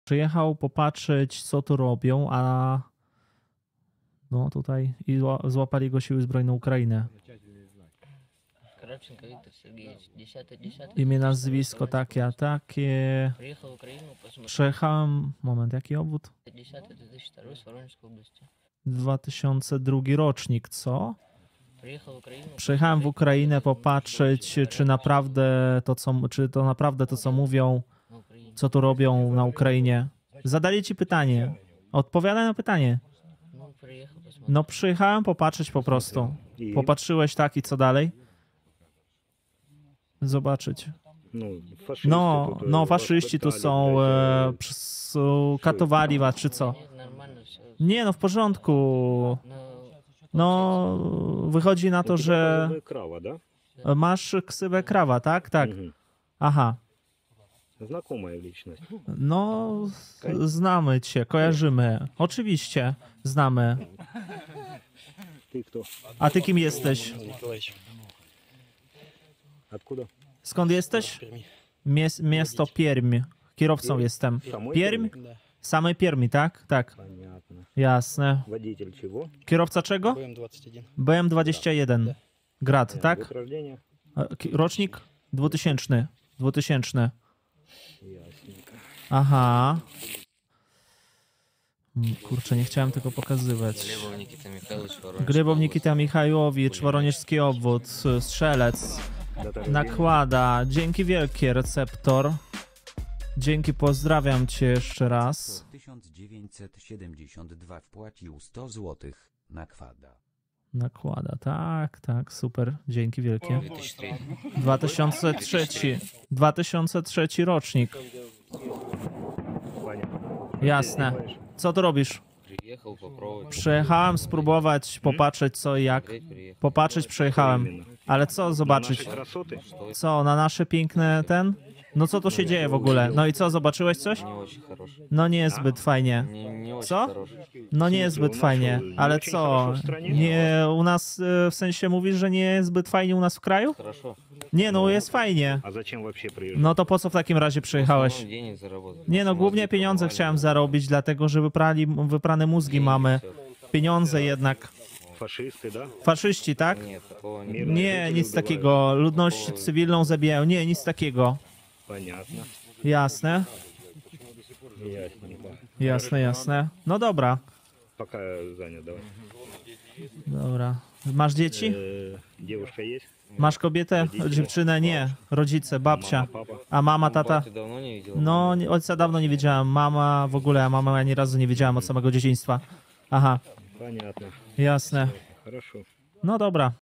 Przyjechał popatrzeć, co tu robią, a no tutaj i złapali go siły zbrojne Ukrainy. Кравченко Виктор Сергеевич, 10-10. Imię, nazwisko takie, a takie. Приехал в Украину, посмотрел. Przyjechałem, moment, jaki obwód? 10-2002 с Воронежской области. 2002 rocznik, co? Приехал в Украину. Przyjechałem w Ukrainę popatrzeć, czy naprawdę to, czy to naprawdę to, co mówią, На Украине. co tu robią na Ukrainie. Zadali ci pytanie. Odpowiadaj na pytanie. Ну, приехал посмотреть. No, przyjechałem popatrzeć po prostu. Popatrzyłeś tak i co dalej? Zobaczyć. No, faszyści tu są, katowali was, czy co? Нет, нормально все. Nie, no w porządku. Но No, wychodzi na to, że Крава, да? masz ksywę Krawa, tak? Tak. Aha. Знакомая личность. No, znamy cię, kojarzymy. Oczywiście, znamy. Ты кто? A ty kim jesteś? Откуда? Skąd jesteś? Miasto Pierm. Kierowcą jestem. Самой Pierm? Перми? Samej Piermi, tak? Tak. Понятно. Jasne. Водитель чего? Kierowca czego? БМ-21. BM21. Grad, tak? Год рождения? Rocznik? 2000. 2000. Ясненько. Aha. Kurczę, nie chciałem tego pokazywać. Глебов Никита Михайлович, Воронежская Grybow область. Nikita Michajłowicz, Woronieżski obwód, strzelec, Дата рождения? nakłada. Dzięki wielkie, receptor. Dzięki, pozdrawiam cię jeszcze raz. 1972 wpłacił 100 zł na kwada. Nakłada, tak, tak, super. Dzięki wielkie. 2003. 2003. 2003 rocznik. Понятно. Jasne. Co tu robisz? Приехал попробовать. Przyjechałem spróbować, popatrzeć co i jak. Приехал. Popatrzeć przyjechałem. Ale co zobaczyć? Наши красоты? Co, na nasze piękne ten? No co tu się dzieje w ogóle? No i co, zobaczyłeś coś? Не очень хороший. No nie jest zbyt fajnie. Не очень Co? хороший. No nie jest zbyt fajnie. Ale co? Nie u nas, w sensie mówisz, że nie jest zbyt fajnie u nas w kraju? Хорошо. Nie, no jest fajnie. А зачем вообще приезжать? No to po co w takim razie przyjechałeś? Основном денег заработать. Nie no, głównie pieniądze chciałem zarobić, dlatego że wyprane mózgi mamy. Pieniądze jednak. Фашисты, да? Faszyści, tak? Нет, такого не. Мирных Nie, жителей nic убивают? takiego. Ludność cywilną zabijają. Nie, nic takiego. Понятно. Jasne, Ясненько. jasne, jasne. No dobra, Пока занят, давай. dobra. Masz dzieci? Девушка есть? Masz kobietę? Dziewczynę? Nie. Rodzice, babcia. Мама, папа? A mama, tata? Ты давно не видел? No, ojca dawno nie wiedziałem. Mama w ogóle, a mama ja ani razu nie wiedziałem od samego dzieciństwa. Aha, Понятно. jasne. Хорошо. No dobra.